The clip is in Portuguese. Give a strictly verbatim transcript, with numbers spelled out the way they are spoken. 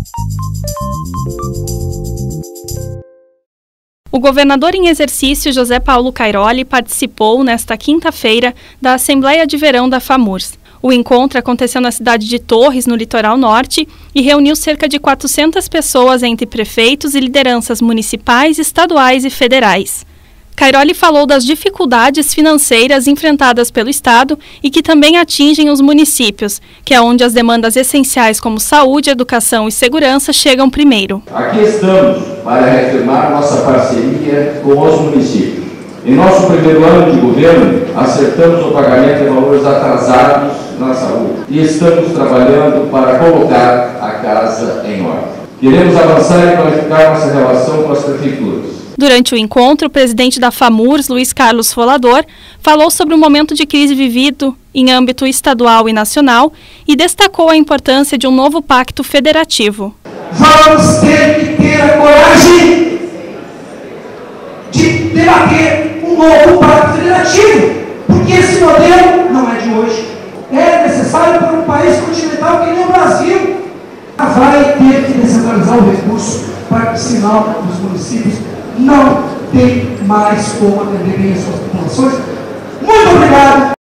O governador em exercício, José Paulo Cairoli, participou nesta quinta-feira da Assembleia de Verão da FAMURS. O encontro aconteceu na cidade de Torres, no litoral norte, e reuniu cerca de quatrocentas pessoas entre prefeitos e lideranças municipais, estaduais e federais. Cairoli falou das dificuldades financeiras enfrentadas pelo Estado e que também atingem os municípios, que é onde as demandas essenciais como saúde, educação e segurança chegam primeiro. Aqui estamos para reafirmar nossa parceria com os municípios. Em nosso primeiro ano de governo, acertamos o pagamento de valores atrasados na saúde e estamos trabalhando para colocar a casa em ordem. Queremos avançar e qualificar nossa relação com as prefeituras. Durante o encontro, o presidente da FAMURS, Luiz Carlos Folador, falou sobre o momento de crise vivido em âmbito estadual e nacional e destacou a importância de um novo pacto federativo. Vamos ter que ter a coragem de debater um novo pacto federativo, porque esse modelo não é de hoje. É necessário para um país continental que nem o Brasil. Vai ter que descentralizar o recurso para que, sinal, os municípios não tem mais como atender bem as suas populações. Muito obrigado.